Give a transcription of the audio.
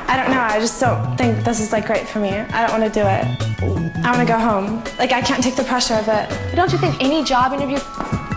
I don't know, I just don't think this is like great for me. I don't want to do it. I want to go home. Like, I can't take the pressure of it. But don't you think any job interview